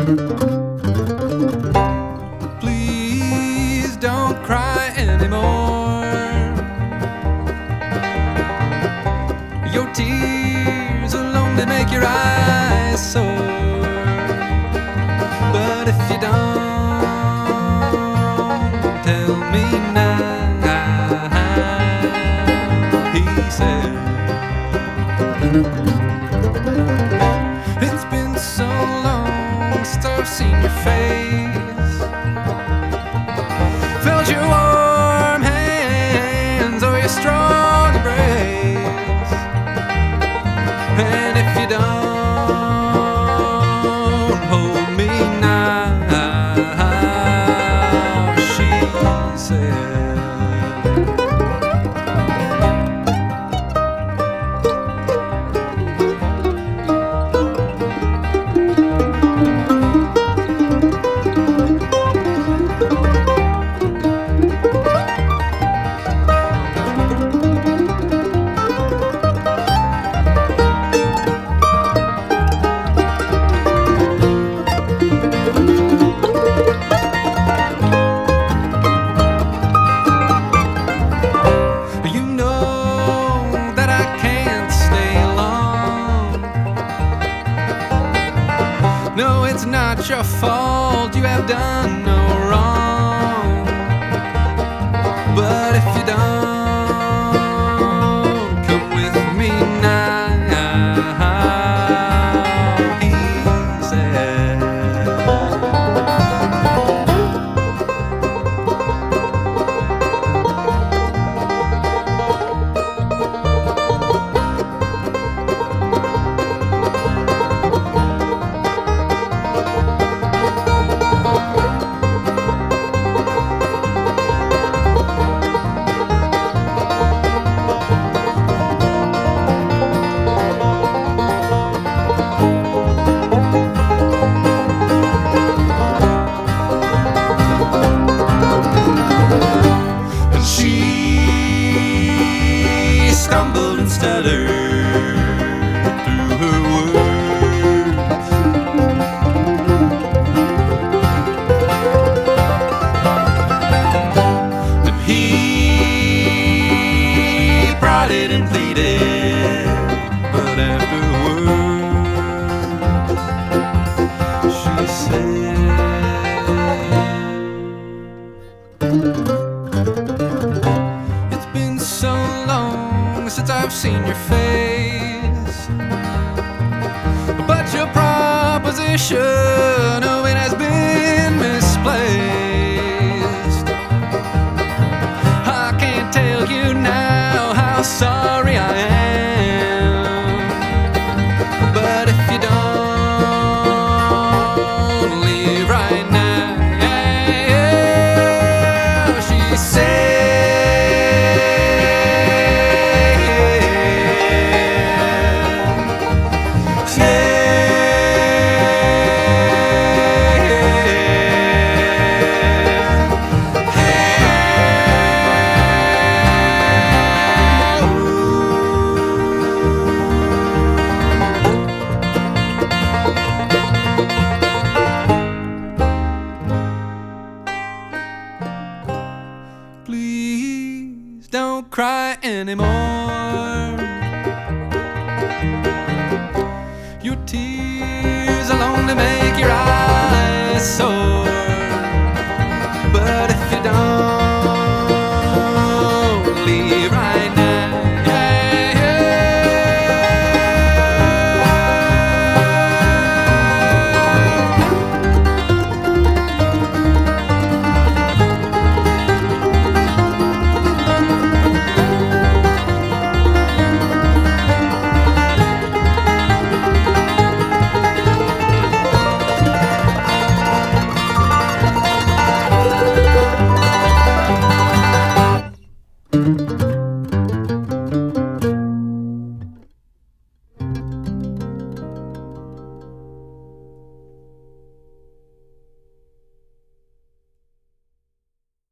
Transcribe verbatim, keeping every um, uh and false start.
Please don't cry anymore. Your tears will only make your eyes sore. But if you don't tell me now, he said, it's been so long since I've seen your face, felt your warm hands or your strong embrace. And if you don't hold me now, she said, no, it's not your fault, you have done no wrong. But if you don't come with me now, he said, stumbled and stuttered through her words. And he prodded and pleaded, but afterwards she said, it's been so long since I've seen your face, but your proposition, oh, it has been misplaced. I can't tell you now how sorry I am, but if you don't leave right now, she said, please don't cry anymore.